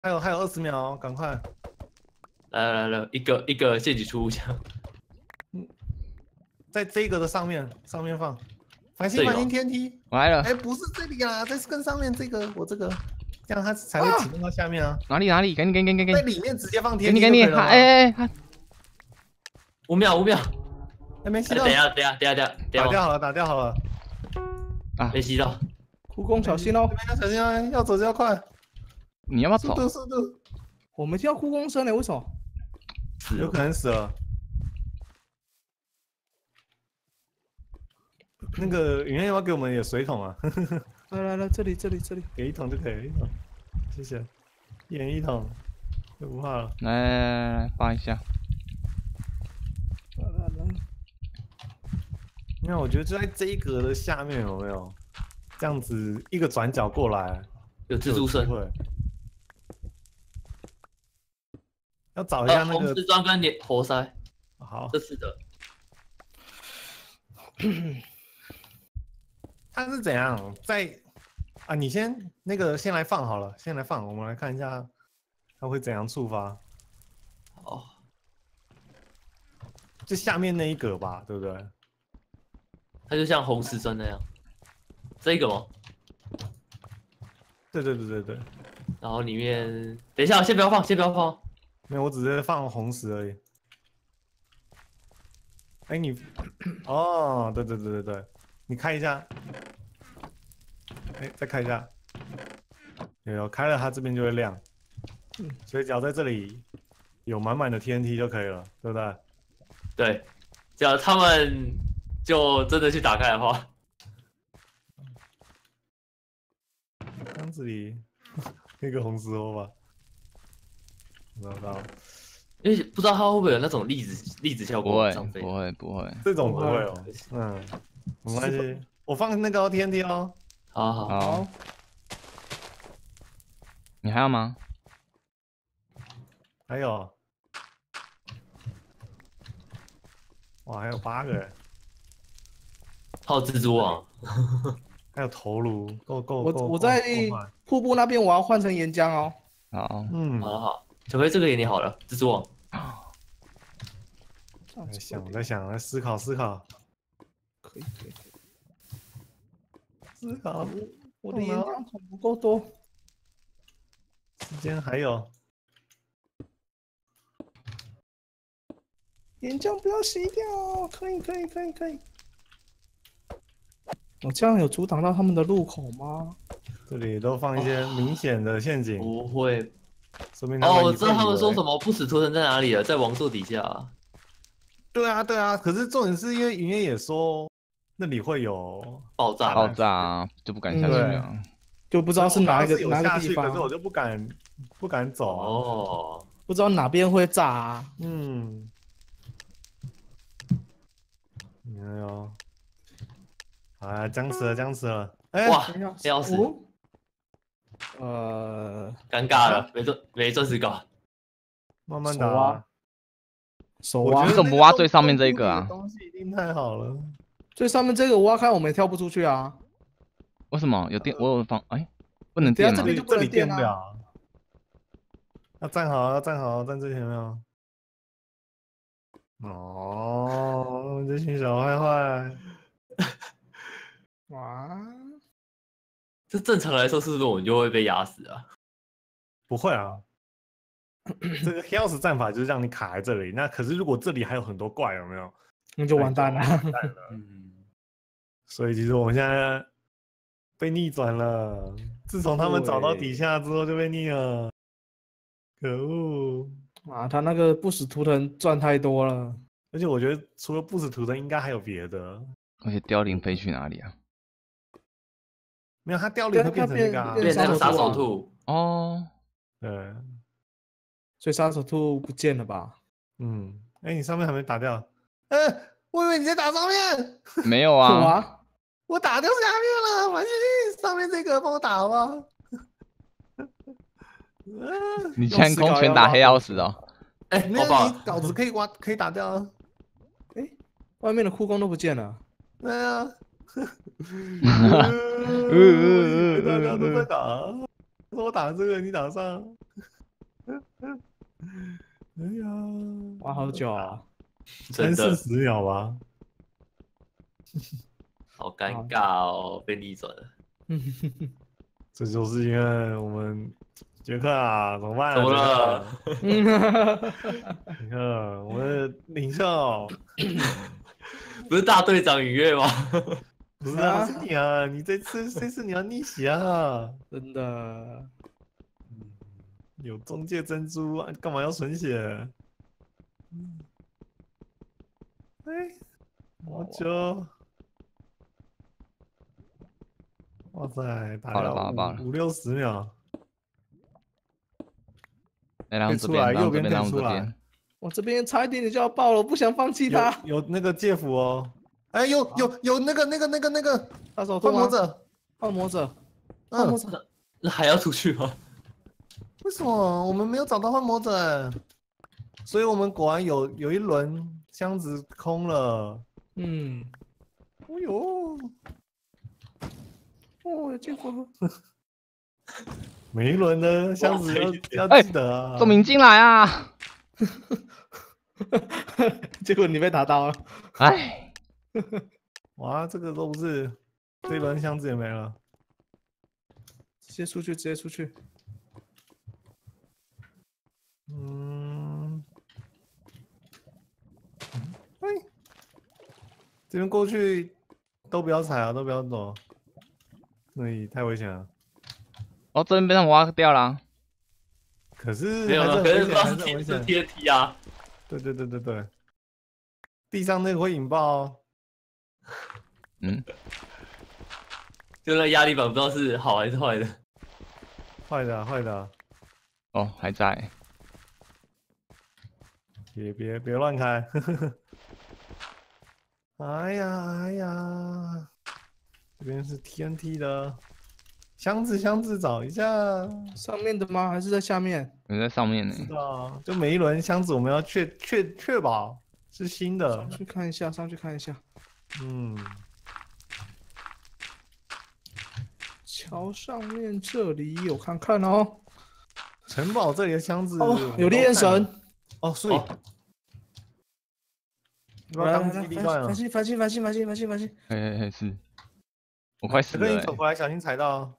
还有20秒，赶快！ 来，一个陷阱出物枪。 在这个的上面放。繁星天梯， 我来了。 哎，不是这里啦，这是更上面这个，我这个，这样它才会启动到下面啊。 哪里？给你， 在里面直接放天梯给你，哎， 5秒， 还没吸到。 等一下， 打掉好了。 啊，没吸到。 护工小心哦！ 要小心啊，要走就要快。 你要不要走？ 速度。 我们听到护工声呢，为什么？ 有可能死了。那个云燕要不要给我们有水桶啊？ 来，这里， 给1桶就可以了，1桶，谢谢。一人1桶，就不怕了。 来，放一下。 那我觉得就在这一格的下面有没有？这样子一个转角过来， 有蜘蛛声。 要找一下那个红丝砖跟活塞。 好， 这是的。 它是怎样在啊？你先来放好了，我们来看一下它会怎样触发。 哦， 就下面那一格吧，对不对？ 它就像红丝砖那样。这个吗？ 对。 然后里面，等一下，先不要放。 没有，我只是放红石而已。哎，你，哦，对，你开一下。哎，再开一下。有开了，它这边就会亮。所以只要在这里有满满的 TNT 就可以了，对不对？ 对，只要他们就真的去打开的话， 箱子里那个红石头吧，找到。 因为不知道它会不会有那种粒子效果上飞。 不会， 这种不会哦。没关系，我放那个 TNT 哦。 好。 你还要吗？ 还有。哇，还有8个哎。 还有蜘蛛网。 还有头颅，够。 我在瀑布那边，我要换成岩浆哦。 好。 好。小飞这个也你好了，蜘蛛网。 我在想，来思考。 可以。 思考， 我的岩浆桶不够多。 时间还有。 岩浆不要洗掉，可以。我这样有阻挡到他们的入口吗？ 这里都放一些明显的陷阱。 不会。 说明我知道他们说什么不死图腾在哪里了，在王座底下。 对啊。可是重点是因为云烟也说那里会有爆炸，就不敢下去了。 就不知道是哪个地方。 可是我就不敢走。 哦。 不知道哪边会炸啊。 没有。啊，僵死了！ 哇，要死！尴尬了，没钻石镐。 慢慢打。 手挖。 你怎么挖最上面这一个啊？ 东西一定太好了。 最上面这个我挖开，我们也跳不出去啊。 为什么？有电？我有放，哎，不能电吗？ 这里电不了。要站好，站这前面。哦，这群小坏坏。 哇， 这正常来说是不是我们就会被压死啊？ 不会啊，这个 Chaos 战法就是让你卡在这里。那可是如果这里还有很多怪，有没有？ 那就完蛋了。 所以其实我们现在被逆转了。自从他们找到底下之后就被逆了。可恶！ 啊，他那个不死图腾赚太多了。 而且我觉得除了不死图腾，应该还有别的。 而且凋零飞去哪里啊？ 没有，它凋零会变成那个变成杀手兔哦。 对， 所以杀手兔不见了吧？ 哎，你上面还没打掉？我以为你在打上面。 没有啊。 我打掉下面了，完全上面这个帮我打好不好？ 你天空全打黑曜石哦。 哎， 没有，你稿子可以挖，可以打掉啊。 哎，外面的库工都不见了。 对啊。大家都在打，我打这个，你打上。 哎呀， 玩好久啊！ 真的 30秒吧。 好尴尬哦，被逆转了。 这就是因为我们杰克啊，怎么办啊？ 怎么了？ 杰克，我们的领袖不是大队长愉悦吗？ 不是啊，是你啊！你这次你要逆袭啊！ 真的， 有中介珍珠啊，干嘛要存血？哎，好久。哇塞，打爆了了爆了爆了 50-60秒， 来，然可以出来， 后这边，然右边后这边，然后可以出来这边。。 我这边差一点点就要爆了，我不想放弃他。 有那个介服哦，哎，有那个大手兔吗？ 幻魔者， 幻魔者，幻魔者， 那还要出去吗？ 为什么我们没有找到幻魔者？所以我们果然有一轮箱子空了。 嗯， 哦呦， 哦，有见过。 每一轮的箱子要哎记得啊。 宋明进来啊！ 结果你被打到了。 哎， 哇，这个都不是，这一轮箱子也没了。 直接出去，直接出去。 嗯，哎，这边过去都不要踩啊，都不要走，那里太危险了。 哦，这边被他们挖掉了。 可是没有了， 还是很危险， 可是不知道是还是很危 T 是险。 TNT 啊。 对，地上那个会引爆哦。 嗯， 就那压力板不知道是好还是坏的。 坏的啊坏的啊， 哦，还在。 别乱开。哎呀，这边是 TNT 的箱子找一下。 上面的吗？还是在下面？ 有在上面呢。 知道，就每一轮箱子我们要确保是新的上。去看一下，上去看一下。 嗯， 桥上面这里有看看哦。 城堡这里的箱子哦，有烈焰神。 哦，所以哦要不要当机立断啊反？击！ 嘿，是。我快死了欸。 跟你走回来，小心踩到。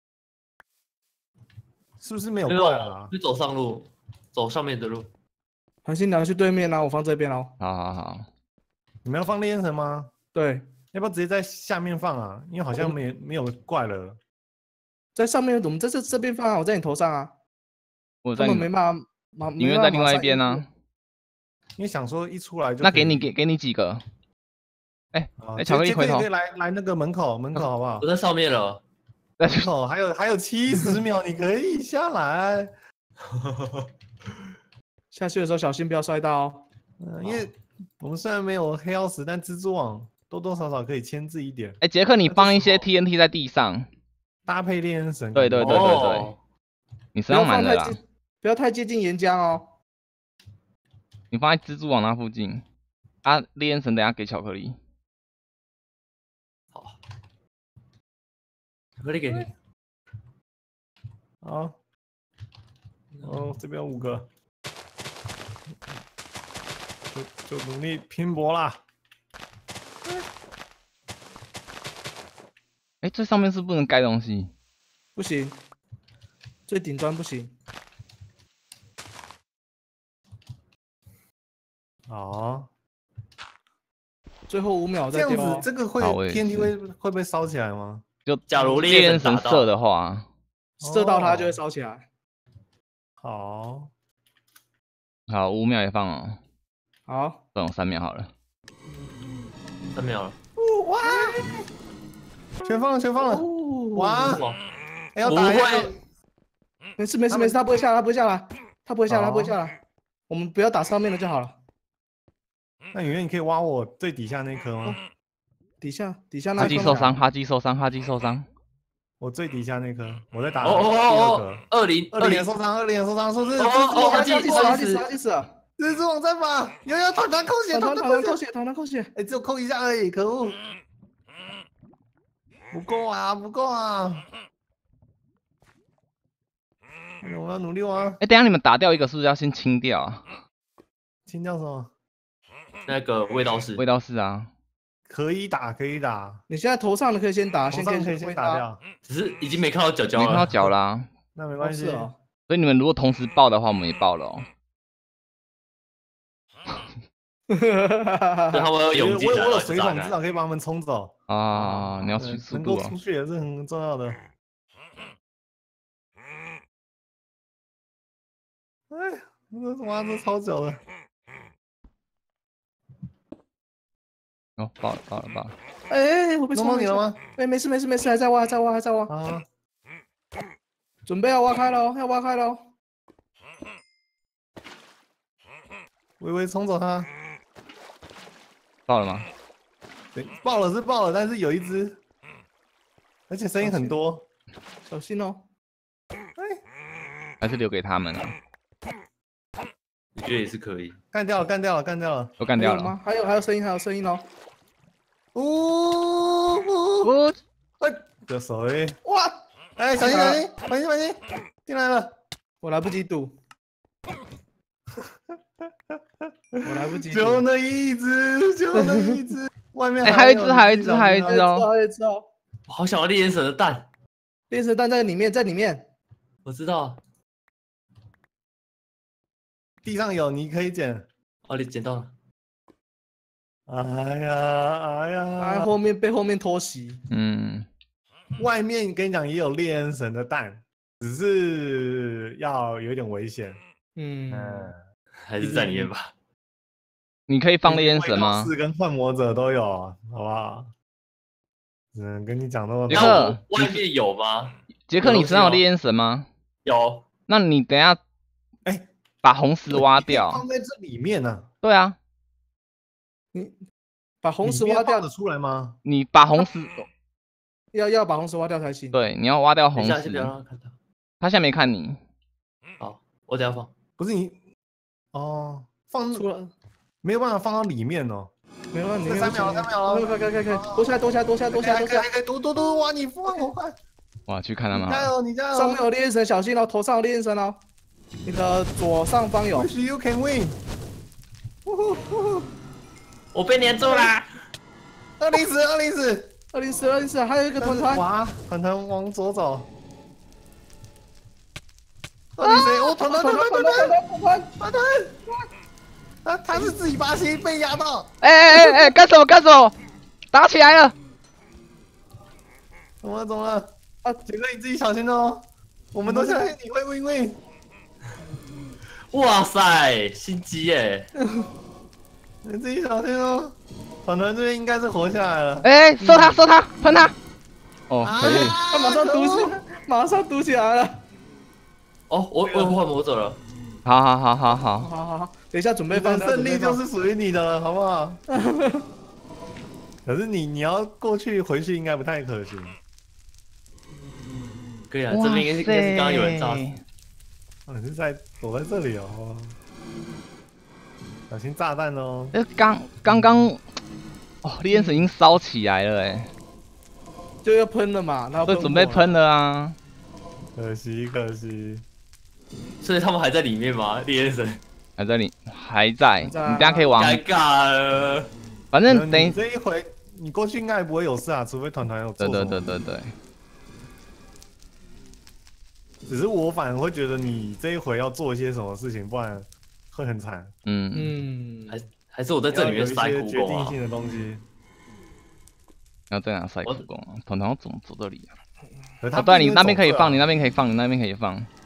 是不是没有没怪啊有，？就走上路，走上面的路。 繁星两个去对面啊，我放这边哦。 好。 你们要放烈焰神吗？ 对， 要不要直接在下面放啊？因为好像没有怪了。 在上面，我们在这边放啊，我在你头上啊。他我在你们， 们没办法， 你们在另外一边呢。 因为想说一出来就那可以给你几个？哎， 啊巧克力回头可以来那个门口好不好我？在上面了。 门口还有70秒，你可以下来。 下去的时候小心不要摔到哦。 因为我们虽然没有黑曜石，但蜘蛛网多多少少可以牵制一点。 哎，杰克，你那这放一些时候 TNT 在地上。 搭配烈焰神。 对， 哦， 你身上满了啦。 不要太接近岩浆哦。 你放在蜘蛛网那附近。啊，烈焰神等下给巧克力。 好，巧克力给你。 好，哦，这边5个，就努力拼搏啦。 哎，这上面是不能盖东西。 不行，最顶端不行。 好， 最后5秒这样再丢哦子。这个会好我也 TNT 是会不会烧起来吗？ 就假如烈焰烈焰神打到神射的话， 射到它就会烧起来。 好， 好，5秒也放哦。 好， 不用3秒好了。 3秒了。 哇！全放了！ 哦， 哇！ 哇， 哎要不打呀！ 会， 没事，他不会下来。我们不要打上面的就好了。 那圆圆，你可以挖我最底下那颗吗？ 底下那哈一颗吗基受伤，哈基受伤。 我最底下那颗，我在打第哦 2颗。 20 也受伤，是不是？ 他哦哦他计时了。 蜘蛛网战法，有团团扣血， 团团扣血。 哎，只有扣一下而已，可恶！不够啊！ 我们要努力玩。 哎，等一下你们打掉一个是不是要先清掉啊？ 清掉什么？ 那个味道是味道是啊， 可以打，可以打， 你现在头上的可以先打， 头上可以先打。掉。 只是已经没看到脚脚没看到了。 脚啦。 那没关系。 是哦。 所以你们如果同时爆的话，我们也爆了哦。 所以他们有勇气我来了， 有水桶， 炸弹至少可以把他们冲走。 啊，你要去速度哦能够出。去也是很重要的。哎，这妈这超久了。 哦，爆了，爆了，爆了。 哎，我被弄冲到你了吗？ 哎，没事没事没事，还在挖还在挖还在挖， 啊， 准备要挖开了哦，要挖开了哦。 微微冲走他。 爆了吗？ 对，爆了是爆了，但是有一只，而且声音很多。 小心哦。 还是留给他们啊？ 我觉得也是可以。 干掉了，干掉了，干掉了。 都干掉了。 还有吗？还有声音，还有声音哦。 我哎，这谁？ 哇！ 哎，小心小心，小心小心，进来了。 我来不及赌，我来不及赌。 就那一只，就那一只，外面哎还有一只还有一只还有一只还有哦还有一只哦， 我好想要猎人神的蛋。 猎蛇蛋在里面，在里面。 我知道。 地上有，你可以捡。 哦，你捡到了。 哎呀，哎呀， 后面被后面偷袭。 嗯， 外面跟你讲也有猎人神的蛋，只是要有点危险。 嗯， 还是在里面吧。 你可以放猎烟神吗？ 是跟幻魔者都有，好不好？只能跟你讲那么多。 杰克那我外面有吗？ 杰克，你身上有猎烟神吗？ 有。 那你等一下， 哎， 把红石挖掉。 放在这里面呢。 对啊， 你把红石挖掉的出来吗？ 你把红石， 要把红石挖掉才行。 对，你要挖掉等红一下先不要石。 让他看到。 他现在没看你。 好，我等下放。 不是你，哦，放出了， 没有办法放到里面哦。 没问题。 3秒了，3秒了， 可以，躲起来，躲起来，躲起来，躲起来，躲起来。 可以，躲，哇，你放我快！ 哇，去看他们好了。 加油，你加油！ 上面有猎人神，小心哦，头上有猎人神哦。你的左上方有。 Wish you can win。 我被粘住啦 204，204， 204，还有一个团团。 哇，团团往左走。204，哦，团团，啊，他是自己拔心被压到。 哎，干什么干什么？打起来了！ 怎么了？啊，杰哥你自己小心哦。我们都相信你会 win。 哇塞，心机耶！ 你自己小心哦。团团这边应该是活下来了。 哎，射他，喷他！哦，可以。 他马上堵起来，马上堵起来了。 哦，我换魔者了。 好， 好，等一下准备放。 胜利就是属于你的了，好不好？可是你要过去回去应该不太可行。 可以啊，这边应该是刚刚有人炸死。 哦，你是躲在这里哦，小心炸弹哦。 刚刚，哦，猎烟神已经烧起来了哎， 就要喷了嘛，然后都准备喷了啊。 可惜。 所以他们还在里面吗？猎人神还在你还在，你等下可以往。 尴尬了。 反正等你这一回你过去应该不会有事啊，除非团团有做。 对。 只是我反而会觉得你这一回要做一些什么事情，不然会很惨。 还是我在这里面塞苦决工啊。 定性的东西。 要在哪塞苦工啊？团团要怎么走这里啊？ 可是他哦，对，你那边不一定会走这啊可以放，你那边可以放。